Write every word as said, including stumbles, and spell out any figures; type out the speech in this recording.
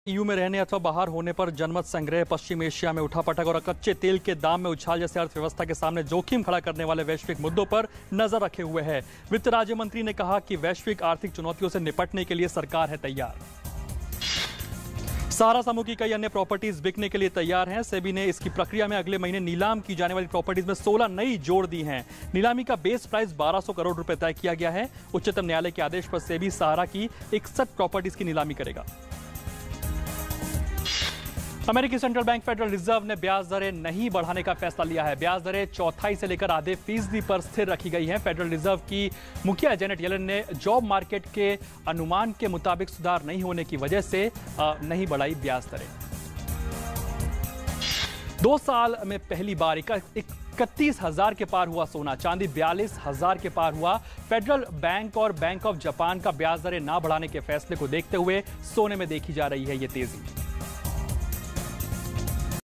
EU में रहने अथवा बाहर होने पर जनमत संग्रह पश्चिम एशिया में उठापटक और कच्चे तेल के दाम में उछाल जैसे अर्थव्यवस्था के सामने जोखिम खड़ा करने वाले वैश्विक मुद्दों पर नजर रखे हुए है। वित्त राज्य मंत्री ने कहा कि वैश्विक आर्थिक चुनौतियों से निपटने के लिए सरकार है तैयार। सहारा समूह की कई अन्य प्रॉपर्टीज बिकने के लिए तैयार हैं। सेबी ने इसकी प्रक्रिया में अगले महीने नीलाम की जाने वाली प्रॉपर्टीज में सोलह नई जोड़ दी हैं। नीलामी का बेस प्राइस बारह सौ करोड़ रुपए तय किया गया है। उच्चतम न्यायालय के आदेश पर सेबी सहारा की इकसठ प्रॉपर्टीज की नीलामी करेगा। अमेरिकी सेंट्रल बैंक फेडरल रिजर्व ने ब्याज दरें नहीं बढ़ाने का फैसला लिया है। ब्याज दरें चौथाई से लेकर आधे फीसदी पर स्थिर रखी गई हैं। फेडरल रिजर्व की मुखिया जेनेट येलन ने जॉब मार्केट के अनुमान के मुताबिक सुधार नहीं होने की वजह से नहीं बढ़ाई ब्याज दरें। दो साल में पहली बार इकतीस हजार के पार हुआ सोना, चांदी बयालीस हजार के पार हुआ। फेडरल बैंक और बैंक ऑफ जापान का ब्याज दरें ना बढ़ाने के फैसले को देखते हुए सोने में देखी जा रही है ये तेजी।